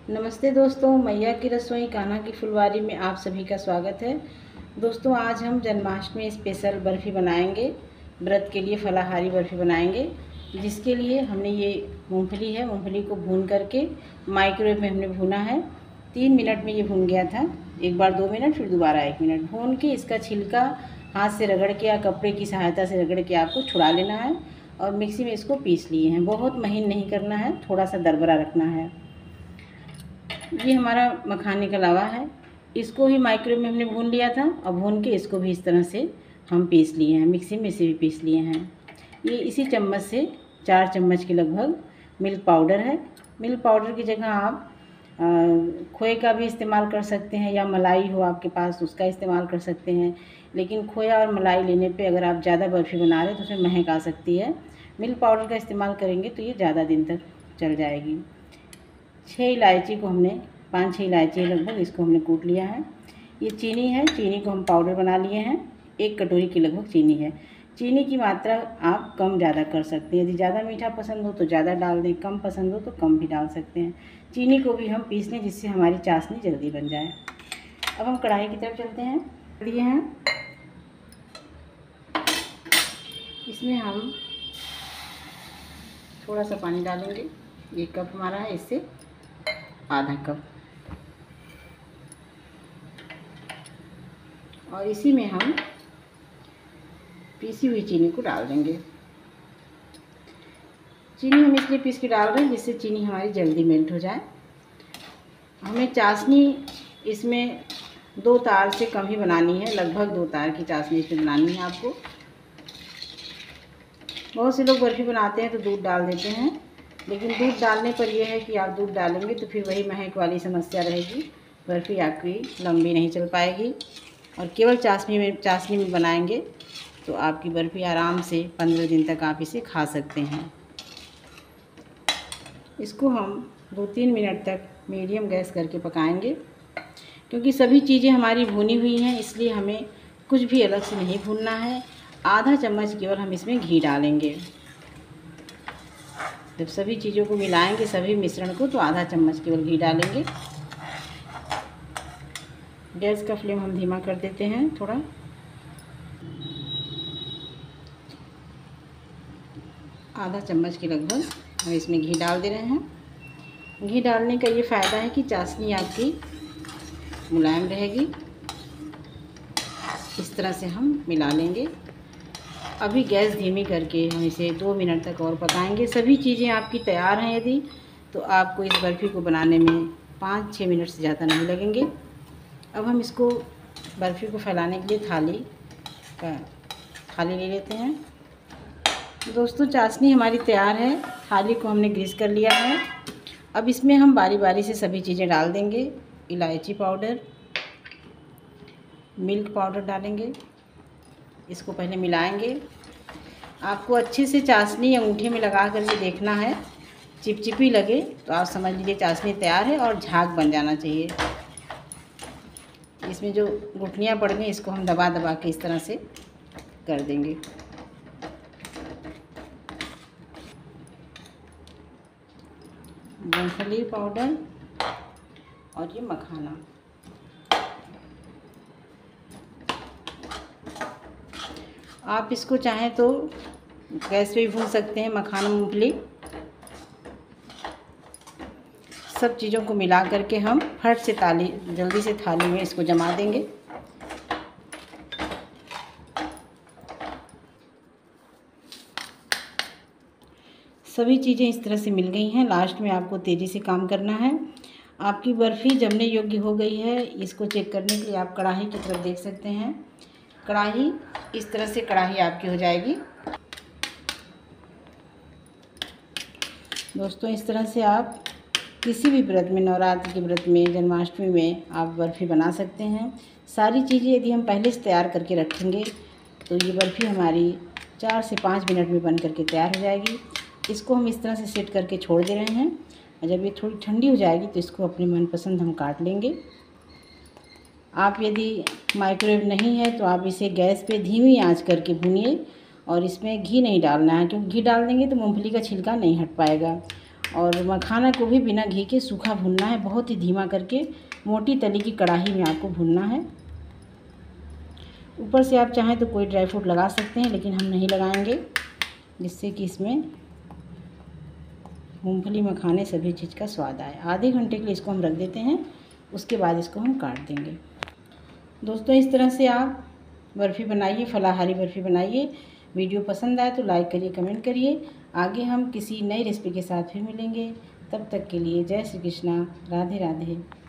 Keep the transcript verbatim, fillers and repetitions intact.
नमस्ते दोस्तों, मैया की रसोई कान्हा की फुलवारी में आप सभी का स्वागत है। दोस्तों, आज हम जन्माष्टमी स्पेशल बर्फ़ी बनाएंगे। व्रत के लिए फलाहारी बर्फ़ी बनाएंगे, जिसके लिए हमने ये मूंगफली है, मूंगफली को भून करके माइक्रोवेव में हमने भूना है। तीन मिनट में ये भून गया था, एक बार दो मिनट फिर दोबारा एक मिनट भून के इसका छिलका हाथ से रगड़ के या कपड़े की सहायता से रगड़ के आपको छुड़ा लेना है और मिक्सी में इसको पीस लिए हैं। बहुत महीन नहीं करना है, थोड़ा सा दरदरा रखना है। ये हमारा मखाने का लावा है, इसको ही माइक्रोवेव में हमने भून लिया था और भून के इसको भी इस तरह से हम पीस लिए हैं, मिक्सी में से भी पीस लिए हैं। ये इसी चम्मच से चार चम्मच के लगभग मिल्क पाउडर है। मिल्क पाउडर की जगह आप खोए का भी इस्तेमाल कर सकते हैं या मलाई हो आपके पास उसका इस्तेमाल कर सकते हैं, लेकिन खोया और मलाई लेने पे अगर आप ज़्यादा बर्फ़ी बना रहे हैं तो उसमें महक आ सकती है। मिल्क पाउडर का इस्तेमाल करेंगे तो ये ज़्यादा दिन तक चल जाएगी। छः इलायची को हमने पाँच छः इलायची लगभग इसको हमने कूट लिया है। ये चीनी है, चीनी को हम पाउडर बना लिए हैं। एक कटोरी की लगभग चीनी है। चीनी की मात्रा आप कम ज़्यादा कर सकते हैं, यदि ज़्यादा मीठा पसंद हो तो ज़्यादा डाल दें, कम पसंद हो तो कम भी डाल सकते हैं। चीनी को भी हम पीस लें जिससे हमारी चाशनी जल्दी बन जाए। अब हम कढ़ाई की तरफ चलते हैं। लिए हैं, इसमें हम थोड़ा सा पानी डालेंगे। एक कप हमारा है, इससे आधा कप, और इसी में हम पीसी हुई चीनी को डाल देंगे। चीनी हम इसलिए पीस के डाल रहे हैं जिससे चीनी हमारी जल्दी मेल्ट हो जाए। हमें चाशनी इसमें दो तार से कम ही बनानी है, लगभग दो तार की चाशनी इसमें बनानी है आपको। बहुत से लोग बर्फ़ी बनाते हैं तो दूध डाल देते हैं, लेकिन दूध डालने पर यह है कि आप दूध डालेंगे तो फिर वही महक वाली समस्या रहेगी, बर्फ़ी आपकी लंबी नहीं चल पाएगी। और केवल चाशनी में चाशनी में बनाएंगे तो आपकी बर्फ़ी आराम से पंद्रह दिन तक आप इसे खा सकते हैं। इसको हम दो तीन मिनट तक मीडियम गैस करके पकाएंगे। क्योंकि सभी चीज़ें हमारी भुनी हुई हैं, इसलिए हमें कुछ भी अलग से नहीं भूनना है। आधा चम्मच केवल हम इसमें घी डालेंगे। जब सभी चीज़ों को मिलाएंगे, सभी मिश्रण को, तो आधा चम्मच केवल घी डालेंगे। गैस का फ्लेम हम धीमा कर देते हैं थोड़ा। आधा चम्मच के लगभग हम इसमें घी डाल दे रहे हैं। घी डालने का ये फ़ायदा है कि चाशनी आपकी मुलायम रहेगी। इस तरह से हम मिला लेंगे। अभी गैस धीमी करके हम इसे दो मिनट तक और पकाएंगे। सभी चीज़ें आपकी तैयार हैं यदि, तो आपको इस बर्फ़ी को बनाने में पाँच छः मिनट से ज़्यादा नहीं लगेंगे। अब हम इसको बर्फ़ी को फैलाने के लिए थाली का थाली ले लेते हैं। दोस्तों, चाशनी हमारी तैयार है। थाली को हमने ग्रीस कर लिया है। अब इसमें हम बारी बारी से सभी चीज़ें डाल देंगे। इलायची पाउडर, मिल्क पाउडर डालेंगे। इसको पहले मिलाएंगे। आपको अच्छे से चाशनी अंगूठे में लगा करके देखना है, चिपचिपी लगे तो आप समझ लीजिए चाशनी तैयार है और झाग बन जाना चाहिए। इसमें जो गुठलियाँ पड़ गई इसको हम दबा दबा के इस तरह से कर देंगे। मूंगफली पाउडर और ये मखाना, आप इसको चाहें तो गैस पे भी भून सकते हैं। मखाना, मूंगफली, सब चीज़ों को मिला करके हम फट से ताली जल्दी से थाली में इसको जमा देंगे। सभी चीज़ें इस तरह से मिल गई हैं। लास्ट में आपको तेज़ी से काम करना है। आपकी बर्फ़ी जमने योग्य हो गई है। इसको चेक करने के लिए आप कढ़ाई की तरफ देख सकते हैं। कढ़ाई इस तरह से कढ़ाई आपकी हो जाएगी। दोस्तों, इस तरह से आप किसी भी व्रत में, नवरात्र के व्रत में, जन्माष्टमी में आप बर्फ़ी बना सकते हैं। सारी चीज़ें यदि हम पहले से तैयार करके रखेंगे तो ये बर्फ़ी हमारी चार से पाँच मिनट में बन करके तैयार हो जाएगी। इसको हम इस तरह से सेट करके छोड़ दे रहे हैं, और जब ये थोड़ी ठंडी हो जाएगी तो इसको अपने मनपसंद हम काट लेंगे। आप यदि माइक्रोवेव नहीं है तो आप इसे गैस पे धीमी आंच करके भूनिए, और इसमें घी नहीं डालना है, क्योंकि घी डाल देंगे तो मूंगफली का छिलका नहीं हट पाएगा। और मखाना को भी बिना घी के सूखा भुनना है, बहुत ही धीमा करके मोटी तली की कढ़ाई में आपको भुनना है। ऊपर से आप चाहें तो कोई ड्राई फ्रूट लगा सकते हैं, लेकिन हम नहीं लगाएंगे, जिससे कि इसमें मूंगफली मखाने सभी चीज़ का स्वाद आए। आधे घंटे के लिए इसको हम रख देते हैं, उसके बाद इसको हम काट देंगे। दोस्तों, इस तरह से आप बर्फ़ी बनाइए, फलाहारी बर्फ़ी बनाइए। वीडियो पसंद आए तो लाइक करिए, कमेंट करिए। आगे हम किसी नई रेसिपी के साथ फिर मिलेंगे। तब तक के लिए जय श्री कृष्णा, राधे राधे।